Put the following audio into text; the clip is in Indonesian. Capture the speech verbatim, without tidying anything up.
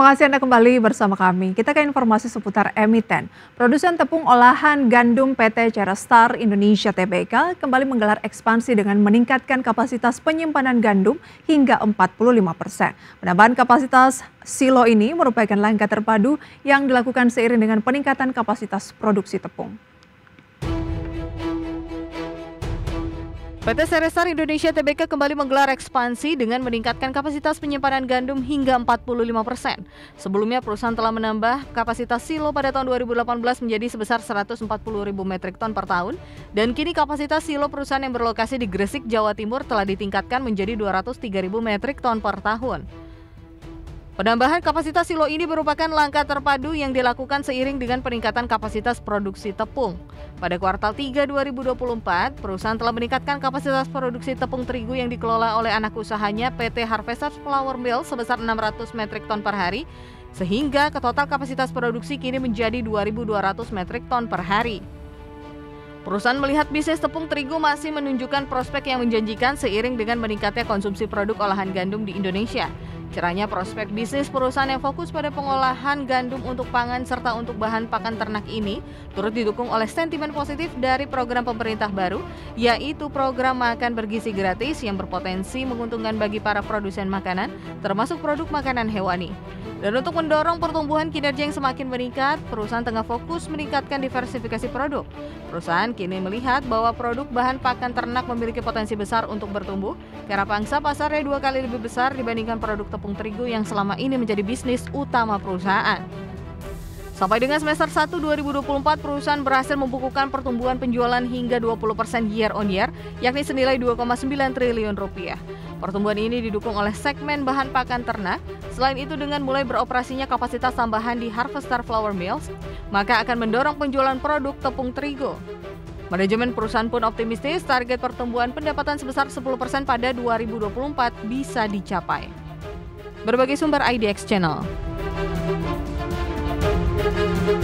Terima kasih Anda kembali bersama kami. Kita ke informasi seputar emiten. Produsen tepung olahan gandum P T Cerastar Indonesia Tbk kembali menggelar ekspansi dengan meningkatkan kapasitas penyimpanan gandum hingga empat puluh lima persen. Penambahan kapasitas silo ini merupakan langkah terpadu yang dilakukan seiring dengan peningkatan kapasitas produksi tepung. P T Cerastar Indonesia Tbk kembali menggelar ekspansi dengan meningkatkan kapasitas penyimpanan gandum hingga empat puluh lima persen. Sebelumnya perusahaan telah menambah kapasitas silo pada tahun dua ribu delapan belas menjadi sebesar seratus empat puluh ribu metrik ton per tahun dan kini kapasitas silo perusahaan yang berlokasi di Gresik, Jawa Timur telah ditingkatkan menjadi dua ratus tiga ribu metrik ton per tahun. Penambahan kapasitas silo ini merupakan langkah terpadu yang dilakukan seiring dengan peningkatan kapasitas produksi tepung. Pada kuartal tiga dua ribu dua puluh empat, perusahaan telah meningkatkan kapasitas produksi tepung terigu yang dikelola oleh anak usahanya P T Harvesters Flour Mill sebesar enam ratus metrik ton per hari, sehingga ke total kapasitas produksi kini menjadi dua ribu dua ratus metrik ton per hari. Perusahaan melihat bisnis tepung terigu masih menunjukkan prospek yang menjanjikan seiring dengan meningkatnya konsumsi produk olahan gandum di Indonesia. Cerahnya prospek bisnis perusahaan yang fokus pada pengolahan gandum untuk pangan serta untuk bahan pakan ternak ini turut didukung oleh sentimen positif dari program pemerintah baru, yaitu program makan bergizi gratis yang berpotensi menguntungkan bagi para produsen makanan, termasuk produk makanan hewani. Dan untuk mendorong pertumbuhan kinerja yang semakin meningkat, perusahaan tengah fokus meningkatkan diversifikasi produk. Perusahaan kini melihat bahwa produk bahan pakan ternak memiliki potensi besar untuk bertumbuh, karena pangsa pasarnya dua kali lebih besar dibandingkan produk tepung terigu yang selama ini menjadi bisnis utama perusahaan. Sampai dengan semester satu dua ribu dua puluh empat, perusahaan berhasil membukukan pertumbuhan penjualan hingga dua puluh persen year on year, yakni senilai dua koma sembilan triliun rupiah. Pertumbuhan ini didukung oleh segmen bahan pakan ternak. Selain itu, dengan mulai beroperasinya kapasitas tambahan di Harvester Flour Mills, maka akan mendorong penjualan produk tepung terigu. Manajemen perusahaan pun optimistis target pertumbuhan pendapatan sebesar sepuluh persen pada dua ribu dua puluh empat bisa dicapai. Berbagai sumber I D X Channel.